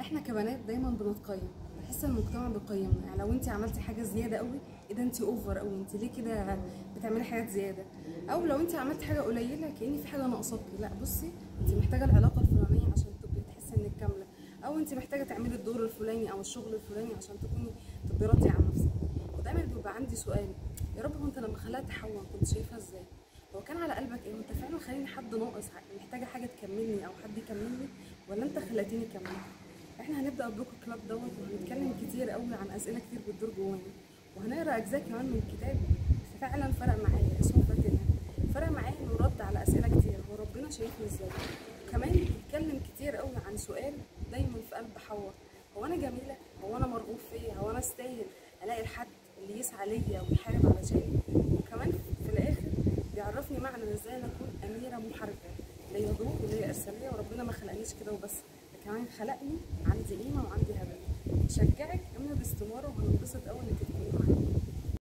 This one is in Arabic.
احنا كبنات دايما بنتقيم، بحس ان المجتمع بيقيمنا. يعني لو انت عملتي حاجه زياده قوي، ايه ده انت اوفر قوي، انت ليه كده بتعملي حاجات زياده؟ او لو انت عملتي حاجه قليله كأن في حاجه ناقصاكي. لا بصي، انت محتاجه العلاقه الفلانيه عشان تبقي تحسي انك كامله، او انت محتاجه تعملي الدور الفلاني او الشغل الفلاني عشان تبقي راضيه عن نفسك. ودايما بيبقى عندي سؤال: يا رب، هو انت لما خلقت حواء كنت شايفها ازاي؟ هو كان على قلبك ايه؟ انت فعلا خليني حد ناقص محتاجه حاجه تكملني او حد يكملني، ولا انت خلقتني كامله؟ احنا هنبدا البوك كلاب وهنتكلم كتير قوي عن اسئله كتير بتدور جوانا، وهنقرا اجزاء كمان من كتاب فعلا فرق معايا اسمه فاتنة. فرق معايا انه رد على اسئله كتير: هو ربنا شايفني ازاي؟ وكمان بيتكلم كتير قوي عن سؤال دايما في قلب حواء: هو انا جميله؟ هو انا مرغوب فيا؟ هو انا استاهل الاقي الحد اللي يسعى ليا ويحارب علشاني؟ وكمان في الاخر بيعرفني معنى ازاي انا اكون اميره محاربه، ليا دور وليا ارساليه، وربنا ما خلقنيش كده وبس، ده كمان خلقني عندي قيمه وعندي هدف. شجعك امنه باستماره، وهننبسط قوي انك تكوني معايا.